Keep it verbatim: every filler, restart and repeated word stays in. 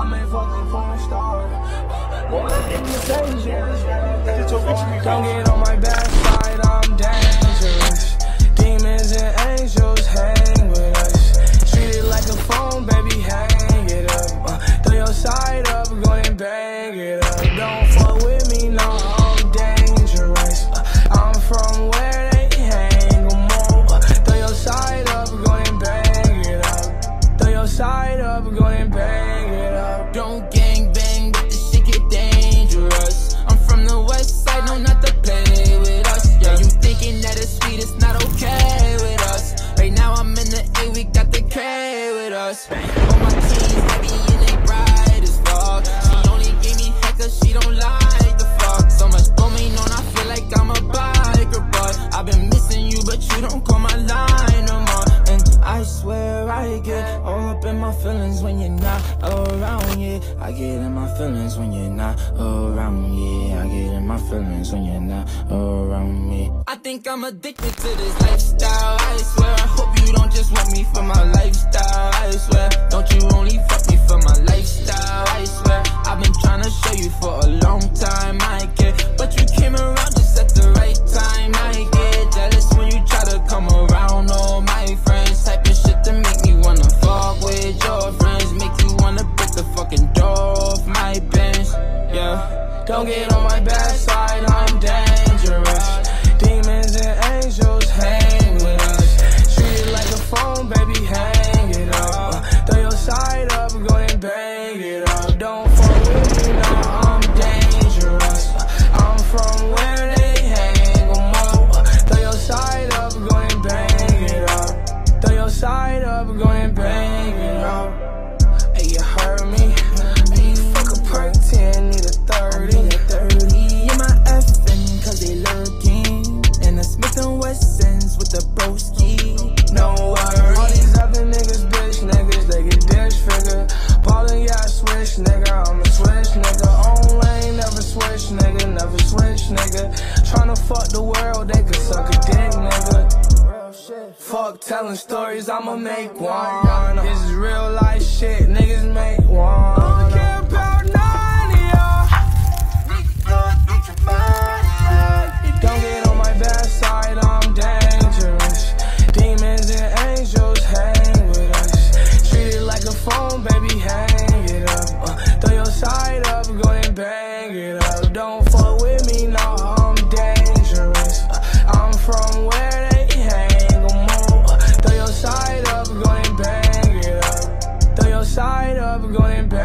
I'm a fucking porn star. Don't get on my bad side, I'm dangerous. Demons and angels hang with us. Treat it like a phone, baby, hang it up. Uh, throw your side up, go and bang it up. Don't fuck with me, no, I'm dangerous. Uh, I'm from where they hang them all. Uh, throw your side up, go and bang it up. Throw your side up, go and bang it up. Don't gang bang, but this shit get dangerous. I'm from the west side, no, not to play with us. Yeah, you thinking that it's sweet, it's not okay with us. Right now I'm in the A, we got the K with us. All my teens heavy and they bright as fuck. She only gave me heck cause she don't like the fuck. So much going on, I feel like I'm a biker, but I've been missing you, but you don't call my line no more. And I swear I get all up in my feelings when you're not around, yeah. I get in my feelings when you're not around, yeah. I get in my feelings when you're not around me. I think I'm addicted to this lifestyle, I swear. I hope you don't just want me for my lifestyle, I swear. Don't you only fuck me for my lifestyle, I swear. I've been trying to show you for a long time, I care. But you came around just at the right time, I get jealous when you try to come around. All my friends typing shit to make me wanna fuck with your friends. Make you wanna break the fucking door off my bench, yeah. Don't get on my bad side, I'm dangerous. Demons and angels hang with us. Treat it like a phone, baby, hang it up. Uh, throw your side up, go and bang it up. Don't fuck with me, no, I'm dangerous. Uh, I'm from where they hang them all. Uh, throw your side up, go and bang it up. Throw your side up, go and bang it up. Hey, you heard me? Hey, fuck a perk ten, need a thirty. thirty in my effing cause they lurking. And the Smith and Wessons with the broski. No worries. All these other niggas, bitch niggas, they get disfigured. Ballin', yeah, I switch, nigga, I'm a switch, nigga. On lane, never switch, nigga, never switch, nigga. Tryna fuck the world, they could suck a dick, nigga. Fuck telling stories, I'ma make one. This is real life shit, niggas make one. I don't care about none of y'all. Don't get on my bad side, I'm dangerous. Demons and angels hang with us. Treat it like a phone, baby, hang it up. Uh, throw your side up, go and bang it up. Don't fuck with me, no, I'm dangerous. Uh, I'm from where they hang them all. Uh, throw your side up, go and bang it up. Throw your side up, go and bang